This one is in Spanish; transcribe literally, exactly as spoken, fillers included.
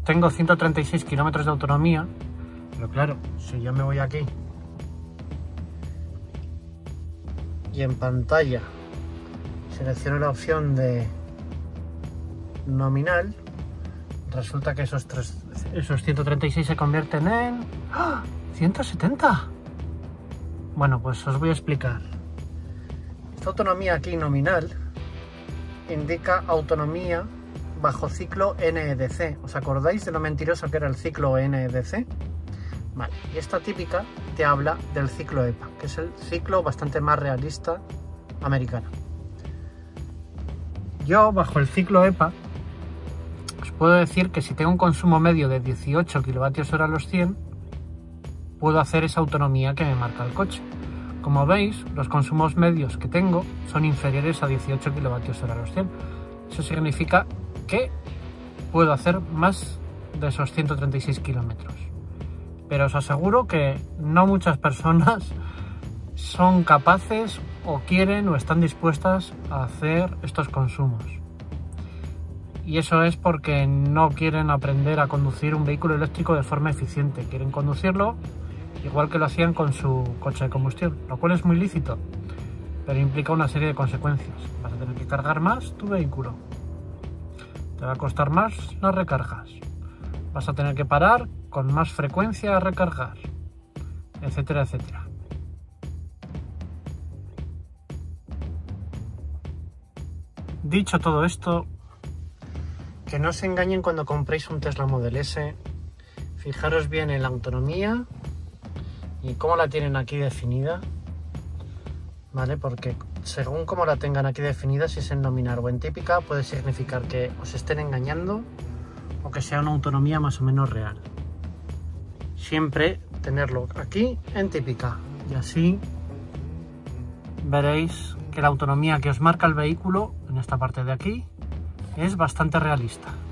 tengo ciento treinta y seis kilómetros de autonomía, pero claro, si yo me voy aquí y en pantalla selecciono la opción de nominal, resulta que esos, tres, esos ciento treinta y seis se convierten en ¡oh! ciento setenta. Bueno, pues os voy a explicar. Esta autonomía aquí nominal indica autonomía bajo ciclo N E D C. ¿Os acordáis de lo mentiroso que era el ciclo N E D C? Vale, y esta típica te habla del ciclo E P A, que es el ciclo bastante más realista americano. Yo, bajo el ciclo E P A, os puedo decir que si tengo un consumo medio de dieciocho kilovatios hora a los cien, puedo hacer esa autonomía que me marca el coche. Como veis, los consumos medios que tengo son inferiores a dieciocho kilovatios hora a los cien. Eso significa que puedo hacer más de esos ciento treinta y seis kilómetros. Pero os aseguro que no muchas personas son capaces o quieren o están dispuestas a hacer estos consumos. Y eso es porque no quieren aprender a conducir un vehículo eléctrico de forma eficiente. Quieren conducirlo igual que lo hacían con su coche de combustión, lo cual es muy lícito, pero implica una serie de consecuencias. Vas a tener que cargar más tu vehículo, te va a costar más las recargas, vas a tener que parar con más frecuencia a recargar, etcétera, etcétera. Dicho todo esto, que no se engañen cuando compréis un Tesla Model S. Fijaros bien en la autonomía y cómo la tienen aquí definida, ¿vale? Porque según cómo la tengan aquí definida, si es en nominal o en típica, puede significar que os estén engañando o que sea una autonomía más o menos real. Siempre tenerlo aquí en típica y así veréis que la autonomía que os marca el vehículo en esta parte de aquí es bastante realista.